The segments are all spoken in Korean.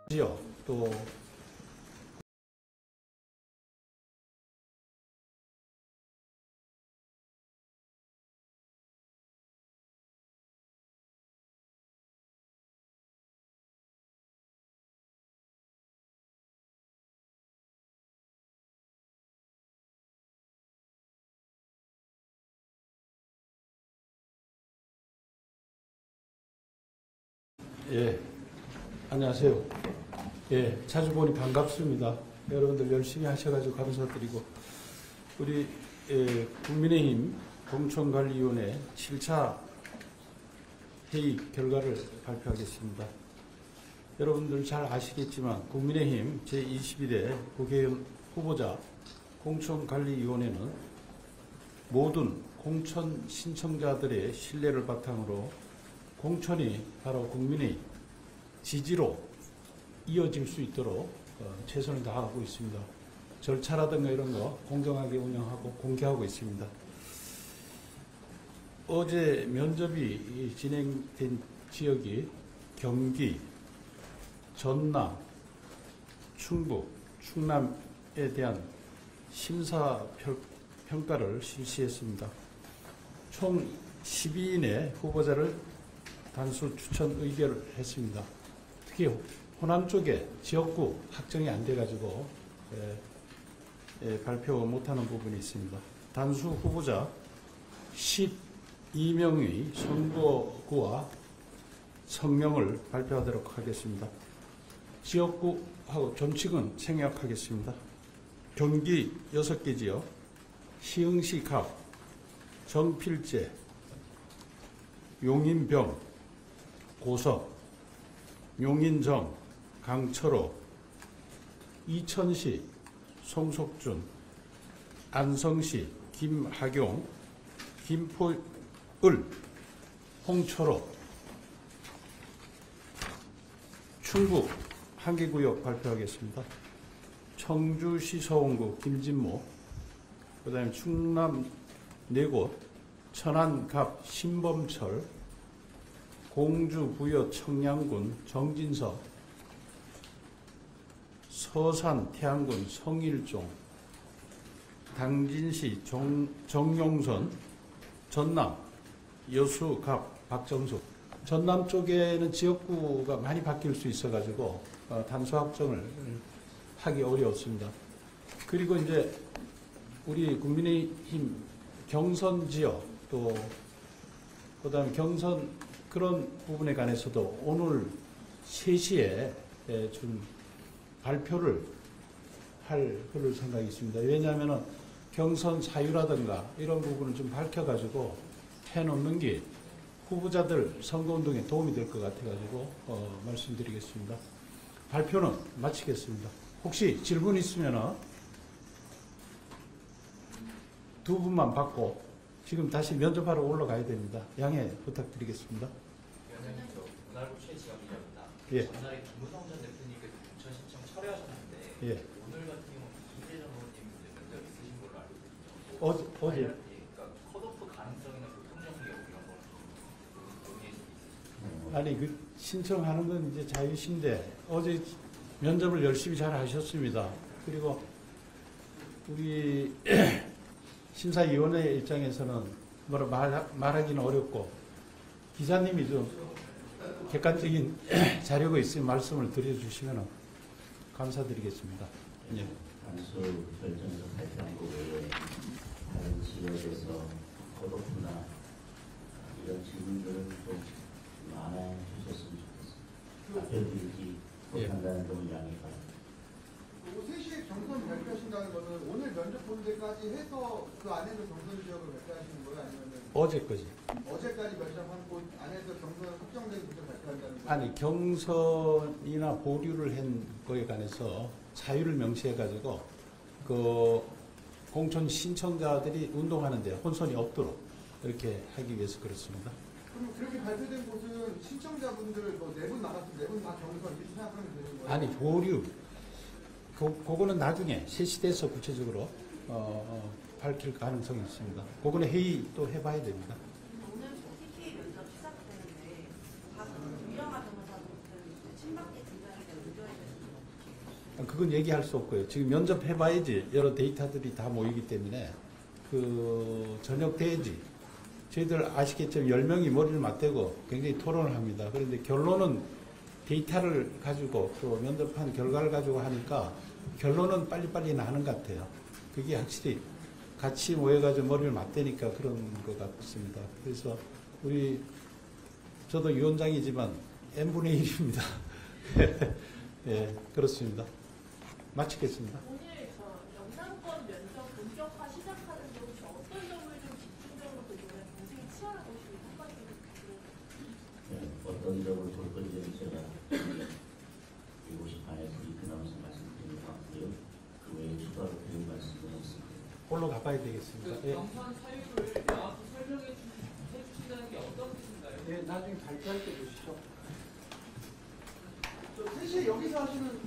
지요. 또 예, 안녕하세요. 예, 자주 보니 반갑습니다. 여러분들 열심히 하셔가지고 감사드리고, 우리 국민의힘 공천관리위원회 7차 회의 결과를 발표하겠습니다. 여러분들 잘 아시겠지만 국민의힘 제21대 국회의원 후보자 공천관리위원회는 모든 공천 신청자들의 신뢰를 바탕으로 공천이 바로 국민의 지지로 이어질 수 있도록 최선을 다하고 있습니다. 절차라든가 이런 거 공정하게 운영하고 공개하고 있습니다. 어제 면접이 진행된 지역이 경기, 전남, 충북, 충남에 대한 심사 평가를 실시했습니다. 총 12인의 후보자를 단수 추천 의결했습니다. 특히 호남 쪽에 지역구 확정이 안 돼가지고 발표 못하는 부분이 있습니다. 단수 후보자 12명의 선거구와 성명을 발표하도록 하겠습니다. 지역구하고 전칙은 생략하겠습니다. 경기 6개 지역, 시흥시 갑, 정필재, 용인병, 고석, 용인정, 강철호, 이천시 송석준, 안성시 김하경, 김포을 홍철호, 충북 한계구역 발표하겠습니다. 청주시 서원구 김진모, 그 다음에 충남 4곳, 천안갑 신범철, 공주 부여 청량군 정진석, 서산 태안군 성일종, 당진시 정용선, 전남 여수갑 박정숙. 전남 쪽에는 지역구가 많이 바뀔 수 있어가지고 단수 확정을 하기 어려웠습니다. 그리고 이제 우리 국민의힘 경선 지역 또 그다음에 경선 그런 부분에 관해서도 오늘 3시에 좀 발표를 할 그럴 생각이 있습니다. 왜냐하면 경선 사유라든가 이런 부분을 좀 밝혀가지고 해놓는 게 후보자들 선거운동에 도움이 될 것 같아가지고 말씀드리겠습니다. 발표는 마치겠습니다. 혹시 질문 있으면 두 분만 받고 지금 다시 면접하러 올라가야 됩니다. 양해 부탁드리겠습니다. 위원장님, 저 문화부 최지영입니다. 예. 전날에 김무성 전 대표님께서 공천 신청 철회하셨는데 예. 오늘 같은 경우는 이재정 의원님 면접 있으신 걸로 알고 있거든요. 어제 그러니까 컷오프 가능성이나 교통 정리 이런 걸 논의해 수 있으신가요? 아니 그 신청하는 건 이제 자유신데 어제 면접을 열심히 잘 하셨습니다. 그리고 우리 심사위원회 입장에서는 뭐라 말하기는 어렵고 기자님이 좀 객관적인 자료가 있으면 말씀을 드려주시면 감사드리겠습니다. 예. 단수 결정에서 발표한 것 외에 다른 지역에서 컷오프나 이런 질문들은 좀 많아 주셨으면 좋겠습니다. 답변드리지 못한다는 점을 양해 바랍니다. 3시에 경선 발표하신다는 것은 오늘 면접 본 데까지 해서 그 안에서 경선 지역을 발표하시는 거예요? 아니면 어제까지. 어제까지 면접한 곳 안에서 경선 확정된 곳을 발표한다는 거예요? 아니 경선이나 보류를 한 거에 관해서 사유를 명시해가지고 그 공천 신청자들이 운동하는데 혼선이 없도록 이렇게 하기 위해서 그렇습니다. 그럼 그렇게 발표된 곳은 신청자분들 뭐 4분 나갔으면 4분 다 경선 이렇게 생각하면 되는 거예요? 아니 보류 그거는 나중에 3시 돼서 구체적으로 밝힐 가능성이 있습니다. 그거는 회의 또 해봐야 됩니다. 오늘 TK 면접 시작되는데 가서 유영아 변호사분들 친박계 등장에 대한 의견에 그건 얘기할 수 없고요. 지금 면접해봐야지 여러 데이터들이 다 모이기 때문에 그 저녁 돼야지. 저희들 아시겠지만 10명이 머리를 맞대고 굉장히 토론을 합니다. 그런데 결론은 데이터를 가지고 또 면접한 결과를 가지고 하니까 결론은 빨리빨리 나는 것 같아요. 그게 확실히 같이 모여가지고 머리를 맞대니까 그런 것 같습니다. 그래서 저도 위원장이지만 n분의 1입니다. 예, 그렇습니다. 마치겠습니다. 오늘 영상권 면접 본격화 시작하는 데 혹시 어떤 점을 좀 집중적으로 보시면 굉장히 치열한 것이 한마디 네, 어떤 점을 볼 건지는 제가 7시 반에 브리핑 나와서 말씀드린 것 같고요. 그 외에 추가로 드릴 말씀은 없습니다. 홀로 가봐야 되겠습니다. 예. 경선 사유를 명확히 설명해 주신다는 게 어떤 뜻인가요? 예, 나중에 발표할 때 보시죠. 저 3시에 여기서 하시는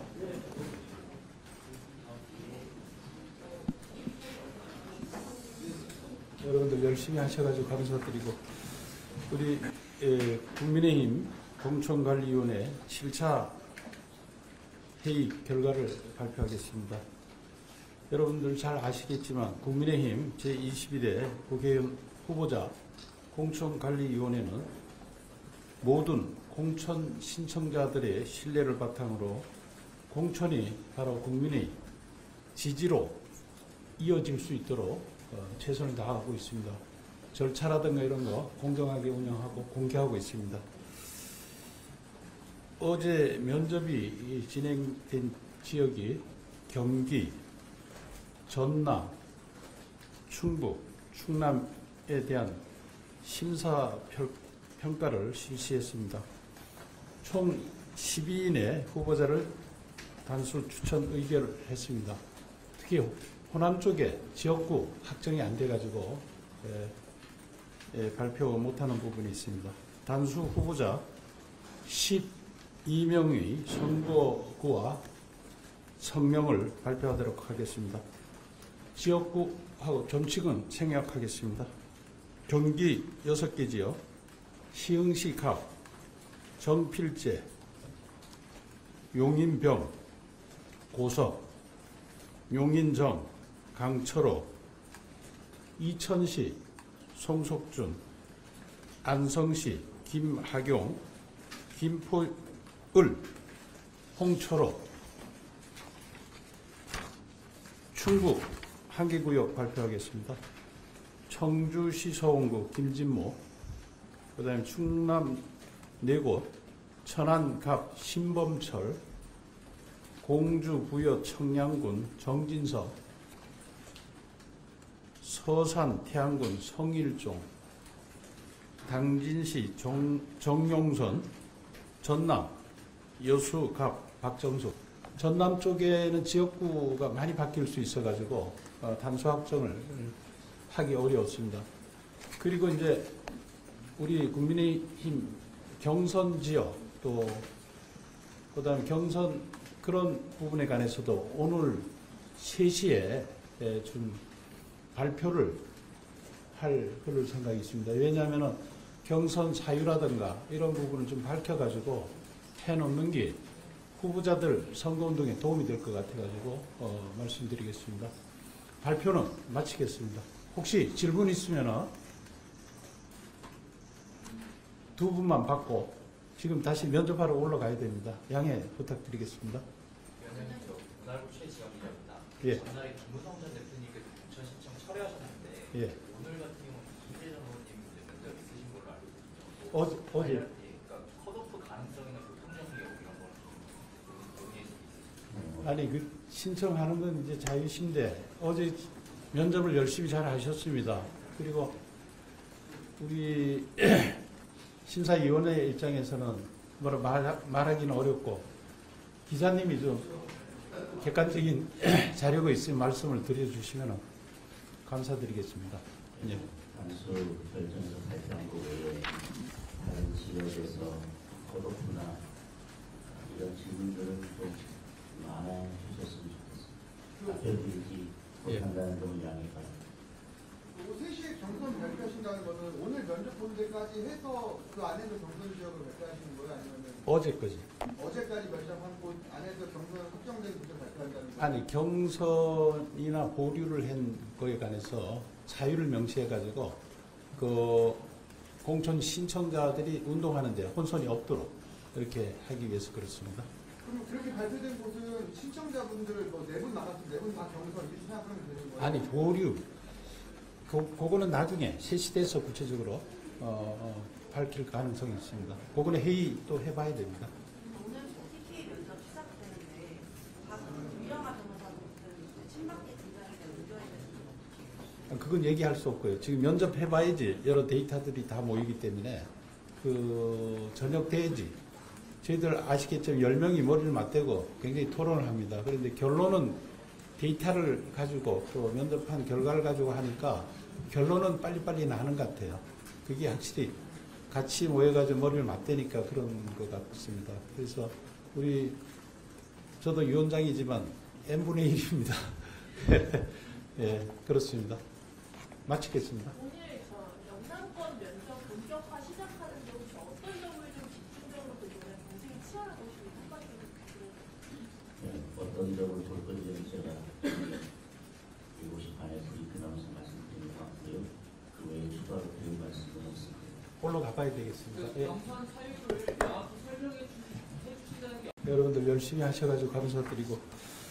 여러분들 열심히 하셔가지고 감사드리고 우리 국민의힘 공천관리위원회 7차 회의 결과를 발표하겠습니다. 여러분들 잘 아시겠지만 국민의힘 제21대 국회의원 후보자 공천관리위원회는 모든 공천 신청자들의 신뢰를 바탕으로 공천이 바로 국민의 지지로 이어질 수 있도록 최선을 다하고 있습니다. 절차라든가 이런 거 공정하게 운영하고 공개하고 있습니다. 어제 면접이 진행된 지역이 경기, 전남, 충북, 충남에 대한 심사 평가를 실시했습니다. 총 12인의 후보자를 단수 추천 의결했습니다. 특히 호남 쪽에 지역구 확정이 안 돼가지고 발표 못하는 부분이 있습니다. 단수 후보자 12명의 선거구와 성명을 발표하도록 하겠습니다. 지역구하고 전칙은 생략하겠습니다. 경기 6개 지역, 시흥시 갑, 정필제, 용인병, 고석, 용인정, 강철호, 이천시 송석준, 안성시 김학용, 김포을 홍철호, 충북 한계구역 발표하겠습니다. 청주시 서원구 김진모, 그 다음에 충남 4곳, 천안갑 신범철, 공주 부여 청량군 정진석, 서산 태안군 성일종, 당진시 정용선, 전남 여수갑 박정숙. 전남 쪽에는 지역구가 많이 바뀔 수 있어가지고 단수 확정을 하기 어려웠습니다. 그리고 이제 우리 국민의힘 경선 지역 또 그다음 경선 그런 부분에 관해서도 오늘 3시에 좀 발표를 할 그럴 생각이 있습니다. 왜냐하면 경선 사유라든가 이런 부분을 좀 밝혀가지고 해놓는 게 후보자들 선거운동에 도움이 될 것 같아가지고 말씀드리겠습니다. 발표는 마치겠습니다. 혹시 질문 있으면 두 분만 받고 지금 다시 면접하러 올라가야 됩니다. 양해 부탁드리겠습니다. 위원장님, 문화부 최지영입니다. 예. 전날에 김무성 전 대표님께서 공천 신청 철회하셨는데 예. 오늘 같은 경우는 이재정 의원님 면접 있으신 걸로 알고 있거든요. 어제 그러니까 컷오프 가능성이나 교통정리 이런 거는 좀 논의해 주시죠. 아니 그 신청하는 건 이제 자유신데 어제 면접을 열심히 잘 하셨습니다. 그리고 우리 심사위원회 입장에서는 뭐라 말하기는 어렵고 기자님이 좀 객관적인 자료가 있으면 말씀을 드려주시면 감사드리겠습니다. 예. 단수 결정에서 발표한 것 외에 다른 지역에서 컷오프나 이런 질문들은 좀 많아 주셨으면 좋겠습니다. 답변드리지 못한다는 점을 양해 바랍니다. 3시에 경선 발표하신다는 거는 오늘 면접 본 데까지 해서 그 안에서 경선 지역을 발표하시는 거예요? 아니면 어제까지. 어제까지 면접한 곳 안에서 경선 확정된 아니 경선이나 보류를 한 거에 관해서 자유를 명시해가지고 그 공천 신청자들이 운동하는데 혼선이 없도록 이렇게 하기 위해서 그렇습니다. 그럼 그렇게 발표된 곳은 신청자분들 뭐 4분 나갔으면 4분 다 경선 이렇게 생각하면 되는 거예요? 아니 보류 그거는 나중에 실시돼서 구체적으로 밝힐 가능성이 있습니다. 그거는 회의 또 해봐야 됩니다. 오늘 TK 면접 시작되는데 가서 유영아 변호사분들 친박계 등장에 대한 의견에 대해서 그건 얘기할 수 없고요. 지금 면접 해봐야지 여러 데이터들이 다 모이기 때문에 그 저녁 돼야지. 저희들 아시겠지만 10명이 머리를 맞대고 굉장히 토론을 합니다. 그런데 결론은 데이터를 가지고 또 면접한 결과를 가지고 하니까 결론은 빨리빨리 나는 것 같아요. 그게 확실히 같이 모여가지고 머리를 맞대니까 그런 것 같습니다. 그래서 저도 위원장이지만 n분의 1입니다. 예, 그렇습니다. 마치겠습니다. 오늘 저 영남권 면접 본격화 시작하는 데 혹시 어떤 점을 좀 집중적으로 보시면 굉장히 치열한 것이 한마디로 네, 어떤 점을 볼 건지는 제가 7시 반에 브리핑 하면서 말씀드린 것 같고요. 그 외에 추가로 드릴 말씀은 없습니다. 올라 가봐야 되겠습니다. 예. 경선 사유를 명확히 설명해 주신다는 게 여러분들 열심히 하셔가지고 감사드리고